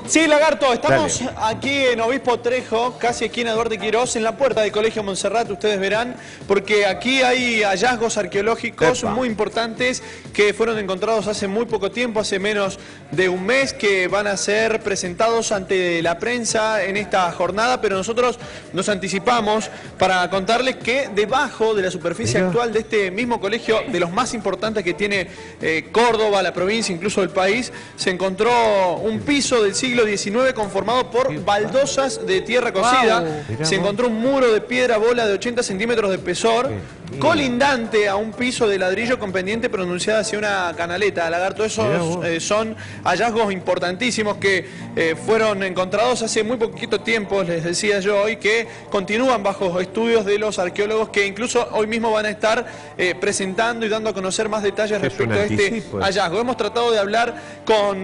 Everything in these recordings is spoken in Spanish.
Sí, Lagarto, estamos Dale. aquí en Obispo Trejo, casi esquina Duarte Quirós, en la puerta del Colegio Montserrat, ustedes verán, porque aquí hay hallazgos arqueológicos Epa. muy importantes que fueron encontrados hace muy poco tiempo, hace menos de un mes, que van a ser presentados ante la prensa en esta jornada, pero nosotros nos anticipamos para contarles que debajo de la superficie actual de este mismo colegio, de los más importantes que tiene Córdoba, la provincia, incluso el país, se encontró un piso del siglo XIX conformado por baldosas de tierra cocida. Se encontró un muro de piedra bola de 80 centímetros de espesor, colindante a un piso de ladrillo con pendiente pronunciada hacia una canaleta. Lagarto, esos son hallazgos importantísimos que fueron encontrados hace muy poquito tiempo, les decía yo hoy, que continúan bajo estudios de los arqueólogos que incluso hoy mismo van a estar presentando y dando a conocer más detalles respecto a este hallazgo. Hemos tratado de hablar con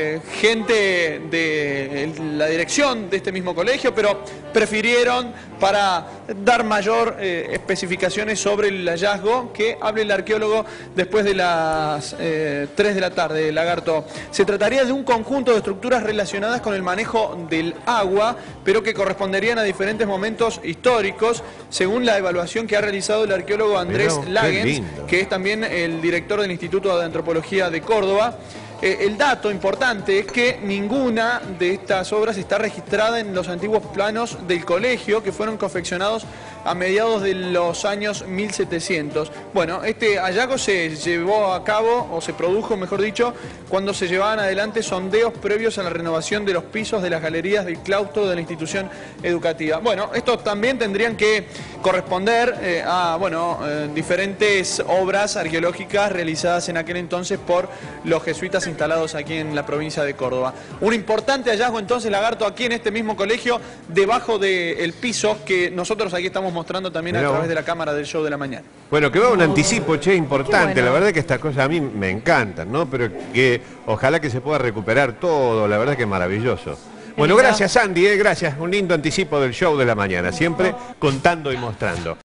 gente de la dirección de este mismo colegio, pero prefirieron, para dar mayor especificaciones sobre el hallazgo, que hable el arqueólogo después de las 3 de la tarde, Lagarto. Se trataría de un conjunto de estructuras relacionadas con el manejo del agua, pero que corresponderían a diferentes momentos históricos, según la evaluación que ha realizado el arqueólogo Andrés Lagens, que es también el director del Instituto de Antropología de Córdoba. El dato importante es que ninguna de estas obras está registrada en los antiguos planos del colegio, que fueron confeccionados a mediados de los años 1700. Bueno, este hallazgo se llevó a cabo, o se produjo, mejor dicho, cuando se llevaban adelante sondeos previos a la renovación de los pisos de las galerías del claustro de la institución educativa. Bueno, estos también tendrían que corresponder a diferentes obras arqueológicas realizadas en aquel entonces por los jesuitas instalados aquí en la provincia de Córdoba. Un importante hallazgo entonces, Lagarto, aquí en este mismo colegio, debajo del piso que nosotros aquí estamos mostrando también a través de la cámara del Show de la Mañana. Bueno, que va un anticipo, importante. La verdad que estas cosas a mí me encantan, ¿no? Pero que ojalá que se pueda recuperar todo, la verdad que es maravilloso. Bueno, gracias Andy, gracias. Un lindo anticipo del Show de la Mañana, siempre contando y mostrando.